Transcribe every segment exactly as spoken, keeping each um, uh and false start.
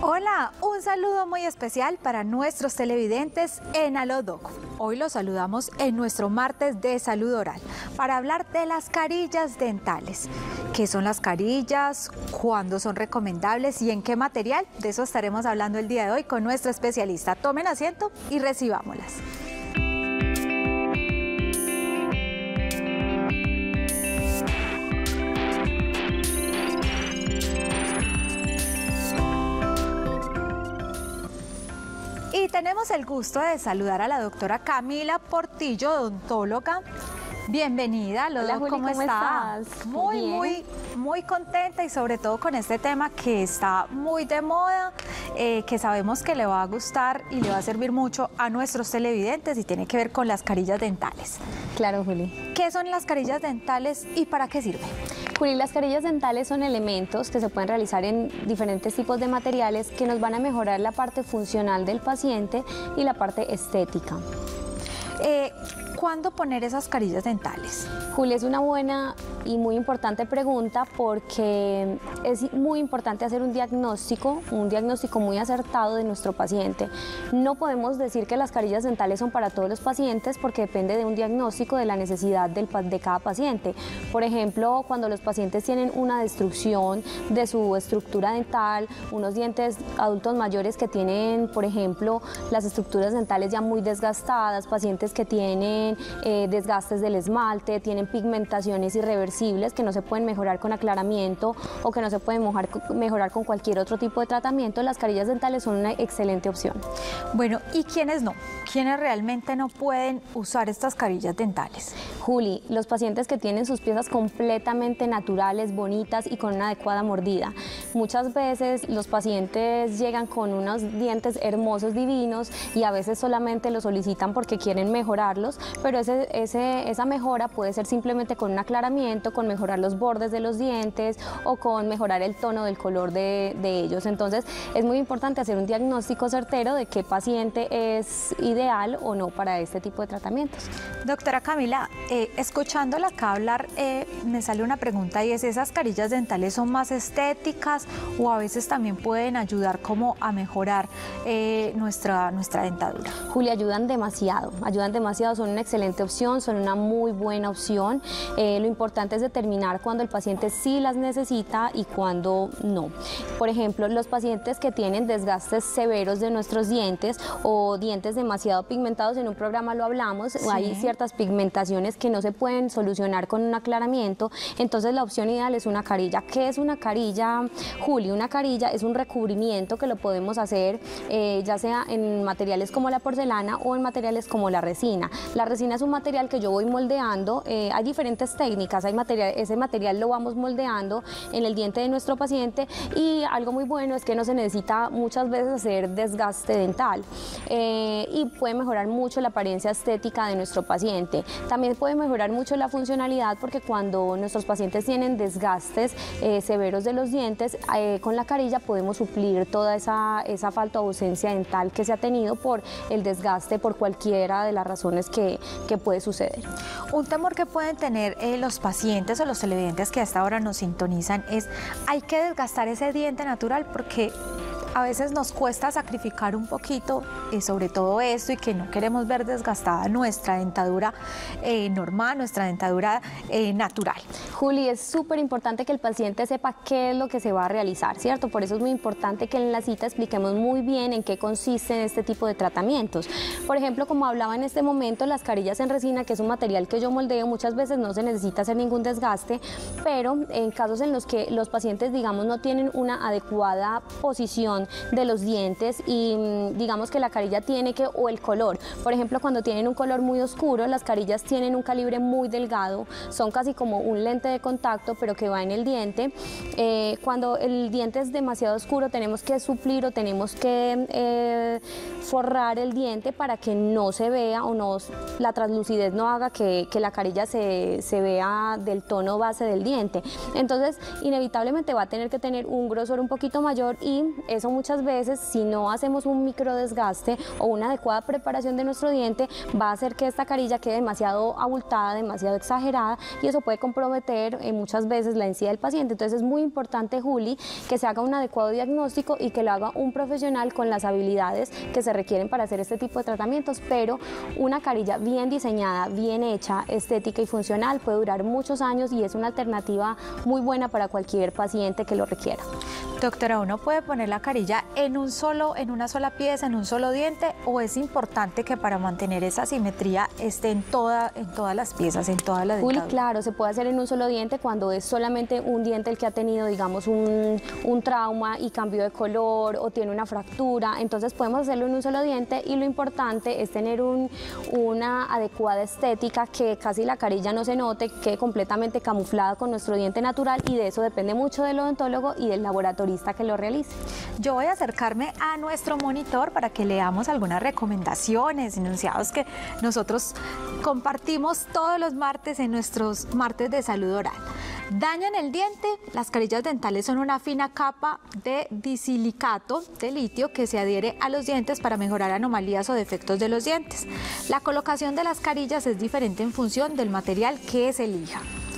Hola, un saludo muy especial para nuestros televidentes en Alodoc. Hoy los saludamos en nuestro martes de salud oral para hablar de las carillas dentales. ¿Qué son las carillas? ¿Cuándo son recomendables? ¿Y en qué material? De eso estaremos hablando el día de hoy con nuestro especialista. Tomen asiento y recibámoslas. Y tenemos el gusto de saludar a la doctora Camila Portillo, odontóloga. Bienvenida, Lodo, ¿cómo, ¿cómo está? estás? Muy, Bien. muy, muy contenta y sobre todo con este tema que está muy de moda, eh, que sabemos que le va a gustar y le va a servir mucho a nuestros televidentes y tiene que ver con las carillas dentales. Claro, Juli. ¿Qué son las carillas dentales y para qué sirven? Juli, las carillas dentales son elementos que se pueden realizar en diferentes tipos de materiales que nos van a mejorar la parte funcional del paciente y la parte estética. Eh, ¿Cuándo poner esas carillas dentales? Juli, es una buena y muy importante pregunta porque es muy importante hacer un diagnóstico, un diagnóstico muy acertado de nuestro paciente. No podemos decir que las carillas dentales son para todos los pacientes porque depende de un diagnóstico de la necesidad del, de cada paciente. Por ejemplo, cuando los pacientes tienen una destrucción de su estructura dental, unos dientes adultos mayores que tienen, por ejemplo, las estructuras dentales ya muy desgastadas, pacientes que tienen eh, desgastes del esmalte, tienen pigmentaciones irreversibles que no se pueden mejorar con aclaramiento o que no se pueden mejorar, mejorar con cualquier otro tipo de tratamiento, las carillas dentales son una excelente opción. Bueno, ¿y quiénes no? ¿Quiénes realmente no pueden usar estas carillas dentales? Juli, los pacientes que tienen sus piezas completamente naturales, bonitas y con una adecuada mordida. Muchas veces los pacientes llegan con unos dientes hermosos, divinos y a veces solamente los solicitan porque quieren mejorarlos, pero ese, ese, esa mejora puede ser simplemente con un aclaramiento, con mejorar los bordes de los dientes o con mejorar el tono del color de, de ellos. Entonces es muy importante hacer un diagnóstico certero de qué paciente es ideal o no para este tipo de tratamientos. Doctora Camila, eh, escuchándola acá hablar, eh, me sale una pregunta y es, ¿esas carillas dentales son más estéticas o a veces también pueden ayudar como a mejorar eh, nuestra, nuestra dentadura? Julia, ayudan demasiado, ayudan demasiado, son una excelente opción, son una muy buena opción. Eh, lo importante es determinar cuándo el paciente sí las necesita y cuándo no. Por ejemplo, los pacientes que tienen desgastes severos de nuestros dientes o dientes demasiado pigmentados, en un programa lo hablamos, sí. Hay ciertas pigmentaciones que no se pueden solucionar con un aclaramiento, entonces la opción ideal es una carilla. ¿Qué es una carilla, Juli? Una carilla es un recubrimiento que lo podemos hacer eh, ya sea en materiales como la porcelana o en materiales como la resina. La resina es un material que yo voy moldeando, eh, hay diferentes técnicas, hay material, ese material lo vamos moldeando en el diente de nuestro paciente y algo muy bueno es que no se necesita muchas veces hacer desgaste dental eh, y puede mejorar mucho la apariencia estética de nuestro paciente. También puede mejorar mucho la funcionalidad porque cuando nuestros pacientes tienen desgastes eh, severos de los dientes, eh, con la carilla podemos suplir toda esa, esa falta o ausencia dental que se ha tenido por el desgaste, por cualquiera de las razones que, que puede suceder. Un temor que pueden tener eh, los pacientes o los televidentes que hasta ahora nos sintonizan es, hay que desgastar ese diente natural porque a veces nos cuesta sacrificar un poquito eh, sobre todo esto y que no queremos ver desgastada nuestra dentadura eh, normal, nuestra dentadura eh, natural. Juli, es súper importante que el paciente sepa qué es lo que se va a realizar, ¿cierto? Por eso es muy importante que en la cita expliquemos muy bien en qué consisten este tipo de tratamientos. Por ejemplo, como hablaba en este momento, las carillas en resina, que es un material que yo moldeo, muchas veces no se necesita hacer ningún desgaste, pero en casos en los que los pacientes, digamos, no tienen una adecuada posición de los dientes y digamos que la carilla tiene que, o el color, por ejemplo, cuando tienen un color muy oscuro, las carillas tienen un calibre muy delgado, son casi como un lente de contacto, pero que va en el diente. Eh, cuando el diente es demasiado oscuro, tenemos que suplir o tenemos que eh, forrar el diente para que no se vea o no, la translucidez no haga que, que la carilla se, se vea del tono base del diente. Entonces, inevitablemente va a tener que tener un grosor un poquito mayor y eso muchas veces, si no hacemos un micro desgaste, diente o una adecuada preparación de nuestro diente va a hacer que esta carilla quede demasiado abultada, demasiado exagerada, y eso puede comprometer eh, muchas veces la encía del paciente. Entonces es muy importante, Juli, que se haga un adecuado diagnóstico y que lo haga un profesional con las habilidades que se requieren para hacer este tipo de tratamientos, pero una carilla bien diseñada, bien hecha, estética y funcional puede durar muchos años y es una alternativa muy buena para cualquier paciente que lo requiera. Doctora, ¿uno puede poner la carilla en un solo, en una sola pieza, en un solo diente, o es importante que para mantener esa simetría esté en, toda, en todas las piezas, en todas las Juli, dentaduras? claro, se puede hacer en un solo diente cuando es solamente un diente el que ha tenido, digamos, un, un trauma y cambió de color o tiene una fractura. Entonces podemos hacerlo en un solo diente, y lo importante es tener un, una adecuada estética, que casi la carilla no se note, que quede completamente camuflada con nuestro diente natural, y de eso depende mucho del odontólogo y del laboratorio que lo realice. Yo voy a acercarme a nuestro monitor para que leamos algunas recomendaciones, enunciados que nosotros compartimos todos los martes en nuestros martes de salud oral. Dañan el diente. Las carillas dentales son una fina capa de disilicato de litio que se adhiere a los dientes para mejorar anomalías o defectos de los dientes. La colocación de las carillas es diferente en función del material que se elija.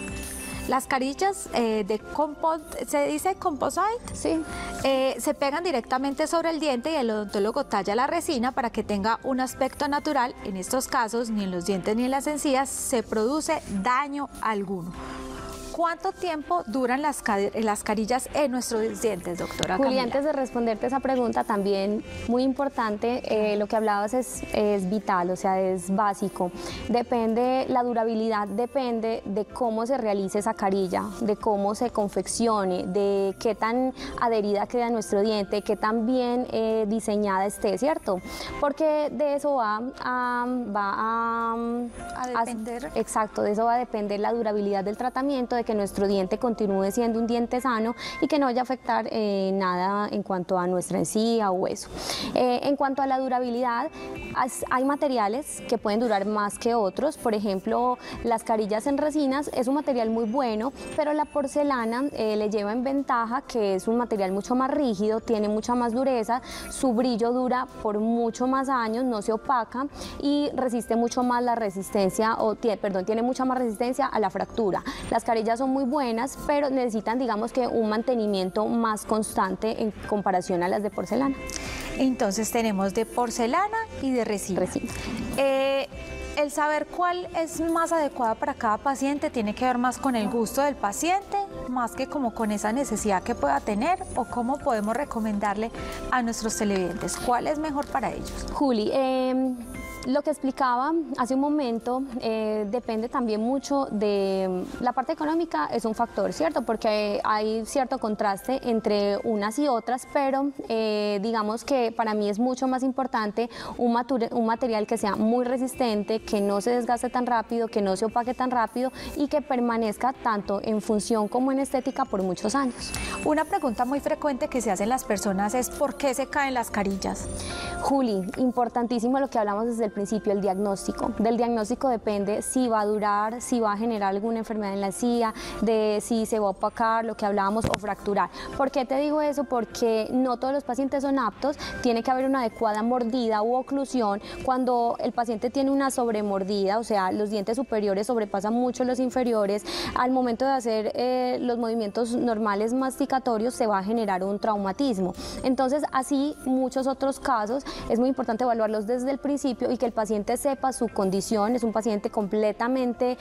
Las carillas eh, de compost, ¿se dice composite? Sí. Eh, se pegan directamente sobre el diente y el odontólogo talla la resina para que tenga un aspecto natural. En estos casos, ni en los dientes ni en las encías se produce daño alguno. ¿Cuánto tiempo duran las, las carillas en nuestros dientes, doctora Juli, Camila? antes de responderte esa pregunta, también muy importante, eh, lo que hablabas es, es vital, o sea, es básico. Depende, la durabilidad depende de cómo se realice esa carilla, de cómo se confeccione, de qué tan adherida queda nuestro diente, qué tan bien eh, diseñada esté, ¿cierto? Porque de eso va a... Va a, a depender. A, exacto, de eso va a depender la durabilidad del tratamiento, de que nuestro diente continúe siendo un diente sano y que no vaya a afectar eh, nada en cuanto a nuestra encía o hueso. Eh, en cuanto a la durabilidad, hay materiales que pueden durar más que otros. Por ejemplo, las carillas en resinas es un material muy bueno, pero la porcelana eh, le lleva en ventaja que es un material mucho más rígido, tiene mucha más dureza, su brillo dura por mucho más años, no se opaca y resiste mucho más la resistencia, o tiene, perdón, tiene mucha más resistencia a la fractura. Las carillas son muy buenas, pero necesitan, digamos, que un mantenimiento más constante en comparación a las de porcelana. Entonces tenemos de porcelana y de resina. resina. Eh, el saber cuál es más adecuada para cada paciente tiene que ver más con el gusto del paciente, más que como con esa necesidad que pueda tener, o cómo podemos recomendarle a nuestros televidentes cuál es mejor para ellos. Juli, eh... lo que explicaba hace un momento eh, depende también mucho de la parte económica, es un factor, ¿cierto? Porque hay cierto contraste entre unas y otras, pero eh, digamos que para mí es mucho más importante un, un material que sea muy resistente, que no se desgaste tan rápido, que no se opaque tan rápido y que permanezca tanto en función como en estética por muchos años. Una pregunta muy frecuente que se hacen las personas es ¿por qué se caen las carillas? Juli, importantísimo lo que hablamos desde el principio, el diagnóstico. Del diagnóstico depende si va a durar, si va a generar alguna enfermedad en la encía, de si se va a opacar, lo que hablábamos, o fracturar. ¿Por qué te digo eso? Porque no todos los pacientes son aptos, tiene que haber una adecuada mordida u oclusión. Cuando el paciente tiene una sobremordida, o sea, los dientes superiores sobrepasan mucho los inferiores, al momento de hacer eh, los movimientos normales masticatorios se va a generar un traumatismo. Entonces, así muchos otros casos, es muy importante evaluarlos desde el principio y que el paciente sepa su condición. Es un paciente completamente,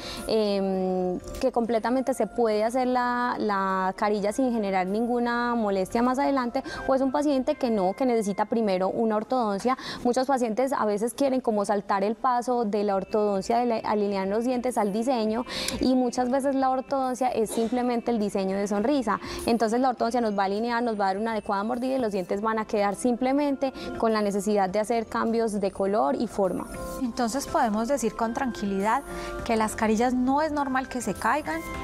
eh, que completamente se puede hacer la, la carilla sin generar ninguna molestia más adelante, o es un paciente que no, que necesita primero una ortodoncia. Muchos pacientes a veces quieren como saltar el paso de la ortodoncia, de la, alinear los dientes al diseño, y muchas veces la ortodoncia es simplemente el diseño de sonrisa. Entonces la ortodoncia nos va a alinear, nos va a dar una adecuada mordida y los dientes van a quedar simplemente con la necesidad de hacer cambios de color y forma. Entonces podemos decir con tranquilidad que las carillas no es normal que se caigan.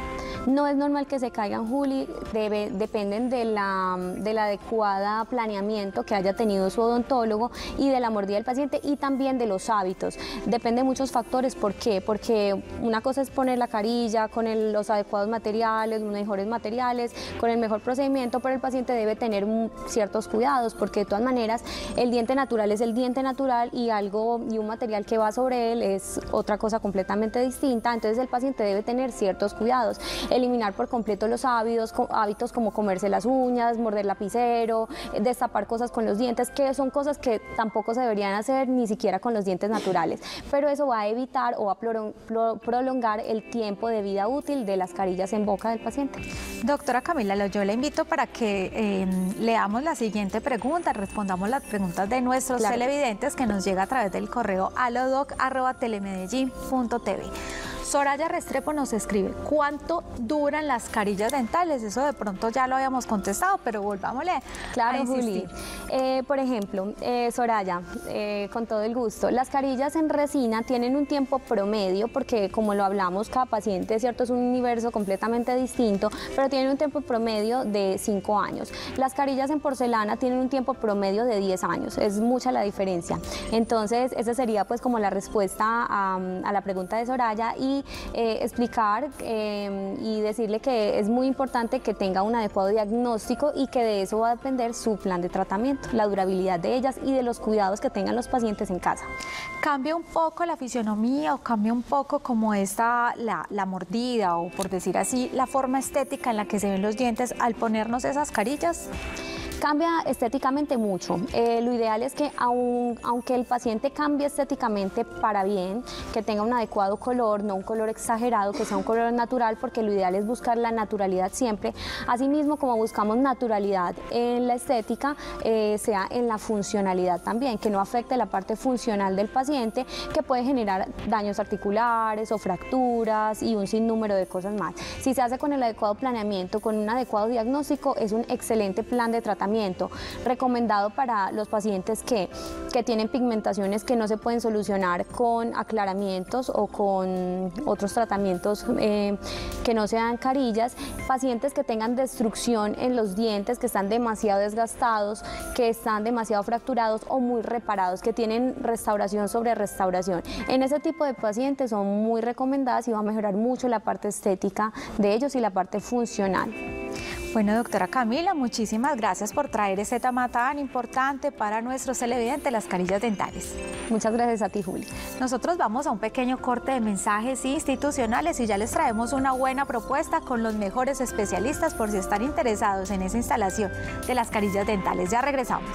No es normal que se caigan, Juli, debe, dependen de la, de la adecuada planeamiento que haya tenido su odontólogo y de la mordida del paciente y también de los hábitos. Depende de muchos factores. ¿Por qué? Porque una cosa es poner la carilla con el, los adecuados materiales, los mejores materiales, con el mejor procedimiento, pero el paciente debe tener ciertos cuidados, porque de todas maneras el diente natural es el diente natural y algo y un material que va sobre él es otra cosa completamente distinta. Entonces el paciente debe tener ciertos cuidados, eliminar por completo los hábitos, hábitos como comerse las uñas, morder lapicero, destapar cosas con los dientes, que son cosas que tampoco se deberían hacer ni siquiera con los dientes naturales, pero eso va a evitar o va a prolongar el tiempo de vida útil de las carillas en boca del paciente. Doctora Camila, yo la invito para que eh, leamos la siguiente pregunta, respondamos las preguntas de nuestros claro. televidentes que nos llega a través del correo alodoc arroba telemedellín punto t v. Soraya Restrepo nos escribe, ¿cuánto duran las carillas dentales? Eso de pronto ya lo habíamos contestado, pero volvámosle claro, a Juli. Eh, por ejemplo, eh, Soraya, eh, con todo el gusto, las carillas en resina tienen un tiempo promedio, porque como lo hablamos, cada paciente, ¿cierto? Es un universo completamente distinto, pero tienen un tiempo promedio de cinco años. Las carillas en porcelana tienen un tiempo promedio de diez años, es mucha la diferencia. Entonces, esa sería pues como la respuesta a, a la pregunta de Soraya y Eh, explicar eh, y decirle que es muy importante que tenga un adecuado diagnóstico y que de eso va a depender su plan de tratamiento, la durabilidad de ellas y de los cuidados que tengan los pacientes en casa. ¿Cambia un poco la fisionomía o cambia un poco como esta, la, la mordida o por decir así, la forma estética en la que se ven los dientes al ponernos esas carillas? Cambia estéticamente mucho. Eh, lo ideal es que aun, aunque el paciente cambie estéticamente para bien, que tenga un adecuado color, no un color exagerado, que sea un color natural, porque lo ideal es buscar la naturalidad siempre. Asimismo, como buscamos naturalidad en la estética, eh, sea en la funcionalidad también, que no afecte la parte funcional del paciente, que puede generar daños articulares o fracturas y un sinnúmero de cosas más. Si se hace con el adecuado planeamiento, con un adecuado diagnóstico, es un excelente plan de tratamiento. Recomendado para los pacientes que, que tienen pigmentaciones que no se pueden solucionar con aclaramientos o con otros tratamientos eh, que no sean carillas, pacientes que tengan destrucción en los dientes, que están demasiado desgastados, que están demasiado fracturados o muy reparados, que tienen restauración sobre restauración. En ese tipo de pacientes son muy recomendadas y va a mejorar mucho la parte estética de ellos y la parte funcional. Bueno, doctora Camila, muchísimas gracias por traer este tema tan importante para nuestros televidentes, las carillas dentales. Muchas gracias a ti, Juli. Nosotros vamos a un pequeño corte de mensajes institucionales y ya les traemos una buena propuesta con los mejores especialistas por si están interesados en esa instalación de las carillas dentales. Ya regresamos.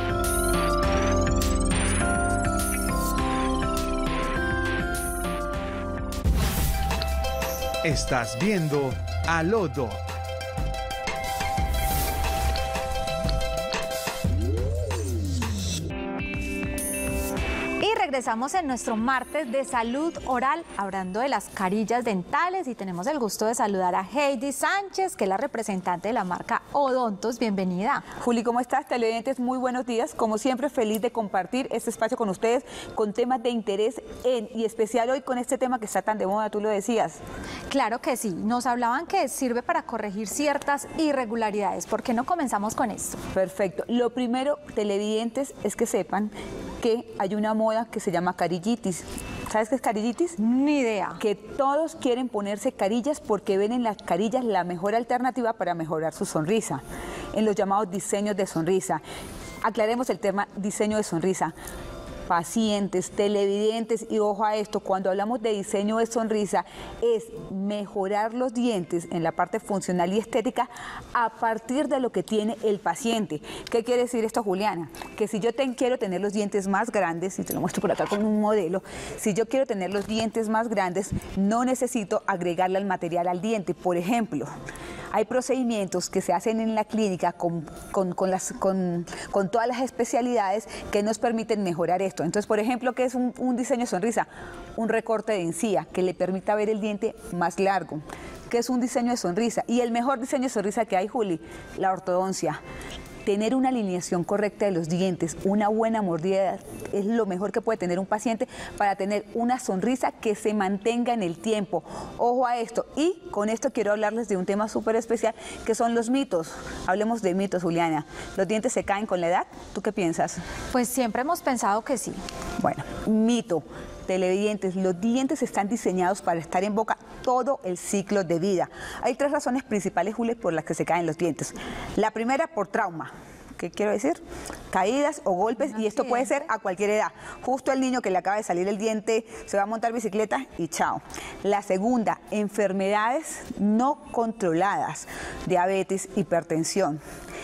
Estás viendo Alodoc. Regresamos en nuestro martes de salud oral hablando de las carillas dentales y tenemos el gusto de saludar a Heidi Sánchez, que es la representante de la marca Odontos. Bienvenida. Juli, ¿cómo estás? Televidentes, muy buenos días. Como siempre, feliz de compartir este espacio con ustedes con temas de interés en, y especial hoy con este tema que está tan de moda, tú lo decías. Claro que sí. Nos hablaban que sirve para corregir ciertas irregularidades. ¿Por qué no comenzamos con esto? Perfecto. Lo primero, televidentes, es que sepan que hay una moda que se llama carillitis. ¿Sabes qué es carillitis? Ni idea. Que todos quieren ponerse carillas porque ven en las carillas la mejor alternativa para mejorar su sonrisa, en los llamados diseños de sonrisa. Aclaremos el tema diseño de sonrisa. Pacientes, televidentes, y ojo a esto, cuando hablamos de diseño de sonrisa es mejorar los dientes en la parte funcional y estética a partir de lo que tiene el paciente. ¿Qué quiere decir esto, Juliana? Que si yo te, quiero tener los dientes más grandes, y te lo muestro por acá con un modelo, si yo quiero tener los dientes más grandes, no necesito agregarle el material al diente. Por ejemplo, hay procedimientos que se hacen en la clínica con, con, con, las, con, con todas las especialidades que nos permiten mejorar esto. Entonces, por ejemplo, ¿qué es un, un diseño de sonrisa? Un recorte de encía que le permita ver el diente más largo. ¿Qué es un diseño de sonrisa? Y el mejor diseño de sonrisa que hay, Juli, la ortodoncia. tener una alineación correcta de los dientes, una buena mordida es lo mejor que puede tener un paciente para tener una sonrisa que se mantenga en el tiempo. Ojo a esto. Y con esto quiero hablarles de un tema súper especial que son los mitos. Hablemos de mitos, Juliana. ¿Los dientes se caen con la edad? ¿Tú qué piensas? Pues siempre hemos pensado que sí. Bueno, mito. Televidentes, los dientes están diseñados para estar en boca todo el ciclo de vida. Hay tres razones principales, Juli, por las que se caen los dientes. La primera, por trauma. ¿Qué quiero decir? Caídas o golpes, y esto puede ser a cualquier edad. Justo el niño que le acaba de salir el diente se va a montar bicicleta y chao. La segunda, enfermedades no controladas, diabetes, hipertensión.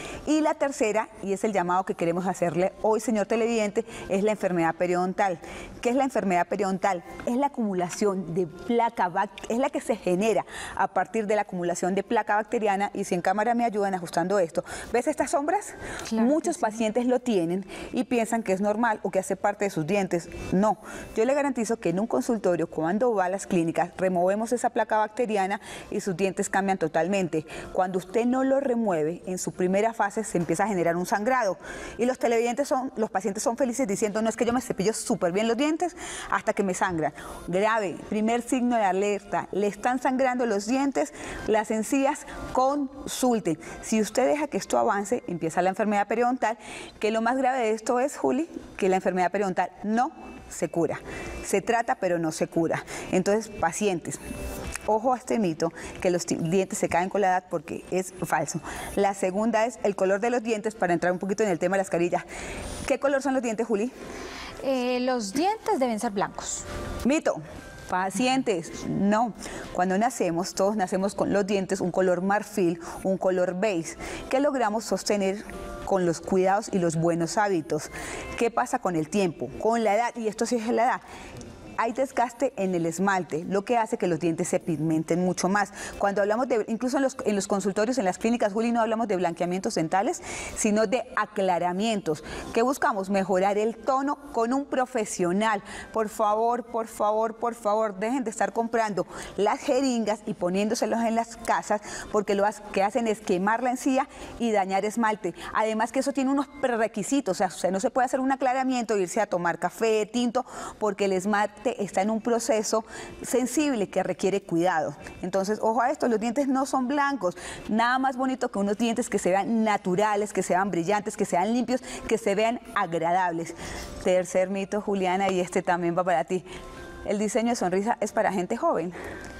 Y la tercera, y es el llamado que queremos hacerle hoy, señor televidente, es la enfermedad periodontal. ¿Qué es la enfermedad periodontal? Es la acumulación de placa, es la que se genera a partir de la acumulación de placa bacteriana, y si en cámara me ayudan ajustando esto. ¿Ves estas sombras? Claro, muchos sí. pacientes lo tienen y piensan que es normal o que hace parte de sus dientes. No, yo le garantizo que en un consultorio, cuando va a las clínicas, removemos esa placa bacteriana y sus dientes cambian totalmente. Cuando usted no lo remueve, en su primera fase se empieza a generar un sangrado y los televidentes son, los pacientes son felices diciendo, no, es que yo me cepillo súper bien los dientes hasta que me sangran. Grave, primer signo de alerta, le están sangrando los dientes, las encías, consulte. Si usted deja que esto avance, empieza la enfermedad periodontal, que lo más grave de esto es, Juli, que la enfermedad periodontal no se cura. Se trata, pero no se cura. Entonces, pacientes, ojo a este mito que los dientes se caen con la edad, porque es falso. La segunda es el color de los dientes, para entrar un poquito en el tema de las carillas. ¿Qué color son los dientes, Juli? Eh, los dientes deben ser blancos. Mito. Pacientes, no. Cuando nacemos, todos nacemos con los dientes un color marfil, un color beige, que logramos sostener con los cuidados y los buenos hábitos. ¿Qué pasa con el tiempo? Con la edad, y esto sí es la edad. Hay desgaste en el esmalte, lo que hace que los dientes se pigmenten mucho más. Cuando hablamos de, incluso en los, en los consultorios, en las clínicas, Juli, no hablamos de blanqueamientos dentales, sino de aclaramientos. ¿Qué buscamos? Mejorar el tono con un profesional. Por favor, por favor, por favor, dejen de estar comprando las jeringas y poniéndoselos en las casas, porque lo que hacen es quemar la encía y dañar esmalte. Además que eso tiene unos prerequisitos, o sea, usted no se puede hacer un aclaramiento e irse a tomar café, tinto, porque el esmalte está en un proceso sensible que requiere cuidado. Entonces, ojo a esto, los dientes no son blancos. Nada más bonito que unos dientes que se vean naturales, que se vean brillantes, que sean limpios, que se vean agradables. Tercer mito, Juliana, y este también va para ti. ¿El diseño de sonrisa es para gente joven?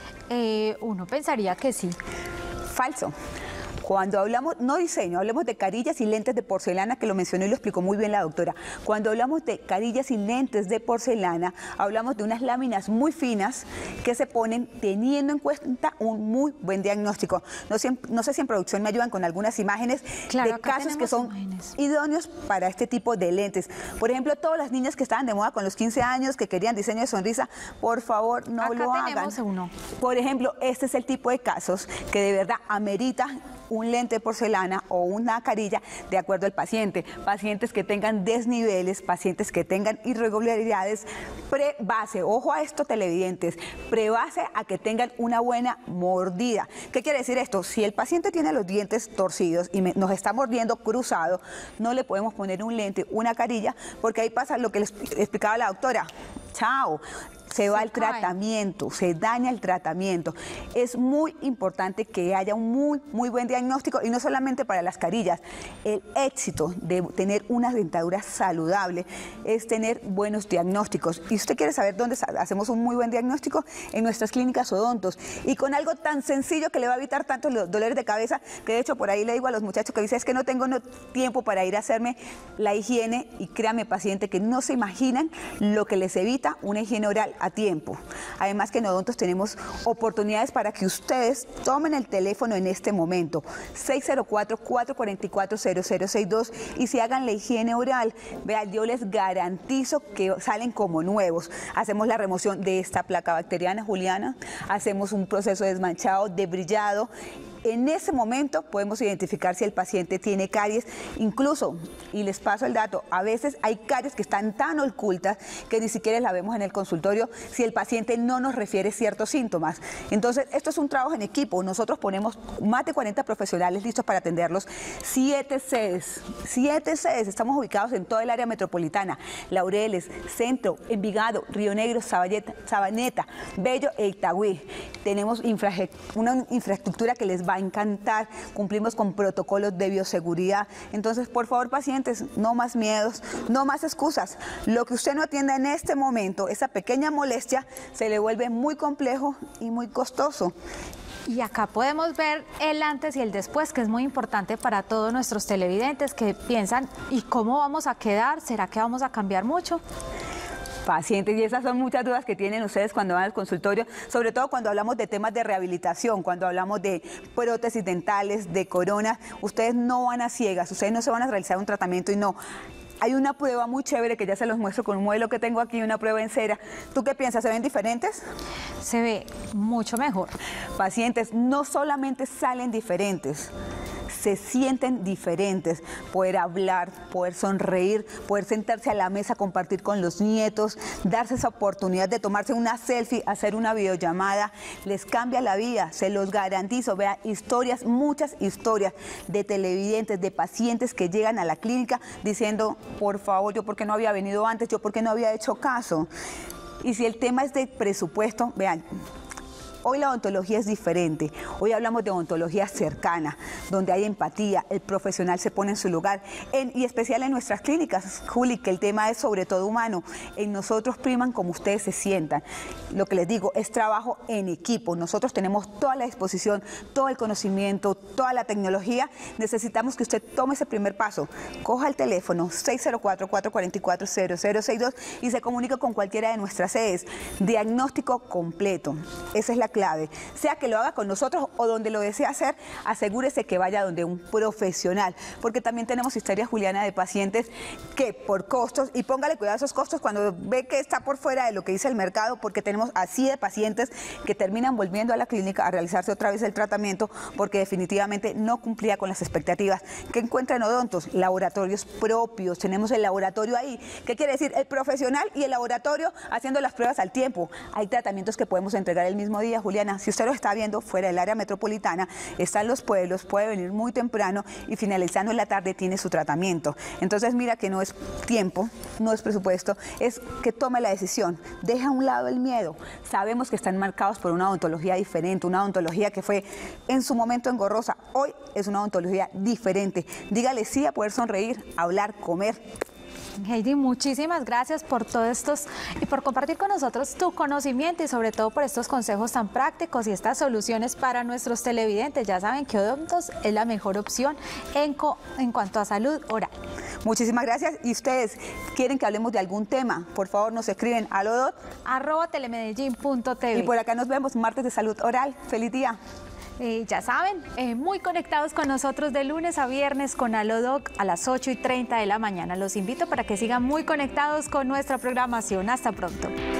Eh, uno pensaría que sí. Falso. Cuando hablamos, no diseño, hablemos de carillas y lentes de porcelana, que lo mencionó y lo explicó muy bien la doctora. Cuando hablamos de carillas y lentes de porcelana, hablamos de unas láminas muy finas que se ponen teniendo en cuenta un muy buen diagnóstico. No, no sé si en producción me ayudan con algunas imágenes claro, de casos que son imágenes. idóneos para este tipo de lentes. Por ejemplo, todas las niñas que estaban de moda con los quince años, que querían diseño de sonrisa, por favor, no Acá lo hagan. tenemos uno. Por ejemplo, este es el tipo de casos que de verdad amerita un lente de porcelana o una carilla de acuerdo al paciente. Pacientes que tengan desniveles, pacientes que tengan irregularidades, pre-base. Ojo a esto, televidentes, pre-base a que tengan una buena mordida. ¿Qué quiere decir esto? Si el paciente tiene los dientes torcidos y me, nos está mordiendo cruzado, no le podemos poner un lente, una carilla, porque ahí pasa lo que les explicaba la doctora. Chao. Se va el tratamiento, se daña el tratamiento. Es muy importante que haya un muy, muy buen diagnóstico, y no solamente para las carillas. El éxito de tener una dentadura saludable es tener buenos diagnósticos. Y usted quiere saber dónde hacemos un muy buen diagnóstico, en nuestras clínicas odontos. Y con algo tan sencillo que le va a evitar tantos dolores de cabeza, que de hecho por ahí le digo a los muchachos que dicen, es que no tengo no, tiempo para ir a hacerme la higiene, y créame, paciente, que no se imaginan lo que les evita una higiene oral a tiempo. Además que en Odontos tenemos oportunidades para que ustedes tomen el teléfono en este momento, seis cero cuatro, cuatro cuatro cuatro, cero cero seis dos, y se hagan la higiene oral. Vean, yo les garantizo que salen como nuevos. Hacemos la remoción de esta placa bacteriana, Juliana, hacemos un proceso de desmanchado, de brillado, En ese momento podemos identificar si el paciente tiene caries, incluso, y les paso el dato, a veces hay caries que están tan ocultas que ni siquiera la vemos en el consultorio si el paciente no nos refiere ciertos síntomas. Entonces, esto es un trabajo en equipo. Nosotros ponemos más de cuarenta profesionales listos para atenderlos, siete sedes, siete sedes, estamos ubicados en toda el área metropolitana, Laureles, Centro, Envigado, Río Negro, Sabaneta, Sabaneta Bello e Itagüí. Tenemos infra, una infraestructura que les va a encantar, cumplimos con protocolos de bioseguridad. Entonces, por favor, pacientes, no más miedos, no más excusas. Lo que usted no atienda en este momento, esa pequeña molestia, se le vuelve muy complejo y muy costoso. Y acá podemos ver el antes y el después, que es muy importante para todos nuestros televidentes que piensan, ¿y cómo vamos a quedar? ¿Será que vamos a cambiar mucho? Pacientes, y esas son muchas dudas que tienen ustedes cuando van al consultorio, sobre todo cuando hablamos de temas de rehabilitación, cuando hablamos de prótesis dentales, de coronas. Ustedes no van a ciegas, ustedes no se van a realizar un tratamiento y no. Hay una prueba muy chévere que ya se los muestro con un modelo que tengo aquí, una prueba en cera. ¿Tú qué piensas? ¿Se ven diferentes? Se ve mucho mejor. Pacientes, no solamente salen diferentes, se sienten diferentes, poder hablar, poder sonreír, poder sentarse a la mesa, compartir con los nietos, darse esa oportunidad de tomarse una selfie, hacer una videollamada, les cambia la vida, se los garantizo. Vea, historias, muchas historias de televidentes, de pacientes que llegan a la clínica diciendo, por favor, yo por qué no había venido antes, yo por qué no había hecho caso. Y si el tema es de presupuesto, vean, hoy la odontología es diferente. Hoy hablamos de odontología cercana, donde hay empatía, el profesional se pone en su lugar, en, y especial en nuestras clínicas, Juli, que el tema es sobre todo humano. En nosotros priman como ustedes se sientan. Lo que les digo, es trabajo en equipo. Nosotros tenemos toda la disposición, todo el conocimiento, toda la tecnología. Necesitamos que usted tome ese primer paso. Coja el teléfono seis cero cuatro, cuatro cuatro cuatro, cero cero seis dos y se comunica con cualquiera de nuestras sedes. Diagnóstico completo. Esa es la clave. Sea que lo haga con nosotros o donde lo desee hacer, asegúrese que vaya donde un profesional, porque también tenemos historias, Juliana, de pacientes que por costos, y póngale cuidado a esos costos cuando ve que está por fuera de lo que dice el mercado, porque tenemos así de pacientes que terminan volviendo a la clínica a realizarse otra vez el tratamiento porque definitivamente no cumplía con las expectativas. ¿Qué encuentran odontos? Laboratorios propios. Tenemos el laboratorio ahí. ¿Qué quiere decir? El profesional y el laboratorio haciendo las pruebas al tiempo. Hay tratamientos que podemos entregar el mismo día, Juliana. Si usted lo está viendo fuera del área metropolitana, está en los pueblos, puede venir muy temprano y finalizando en la tarde tiene su tratamiento. Entonces mira que no es tiempo, no es presupuesto, es que tome la decisión. Deja a un lado el miedo. Sabemos que están marcados por una odontología diferente, una odontología que fue en su momento engorrosa. Hoy es una odontología diferente. Dígale sí a poder sonreír, hablar, comer. Heidi, muchísimas gracias por todos estos y por compartir con nosotros tu conocimiento y sobre todo por estos consejos tan prácticos y estas soluciones para nuestros televidentes. Ya saben que Odontos es la mejor opción en, co en cuanto a salud oral. Muchísimas gracias. Y ustedes quieren que hablemos de algún tema, por favor nos escriben a lodot arroba telemedellín punto t v. Y por acá nos vemos martes de salud oral. Feliz día. Eh, ya saben, eh, muy conectados con nosotros de lunes a viernes con Alodoc a las ocho y treinta de la mañana. Los invito para que sigan muy conectados con nuestra programación. Hasta pronto.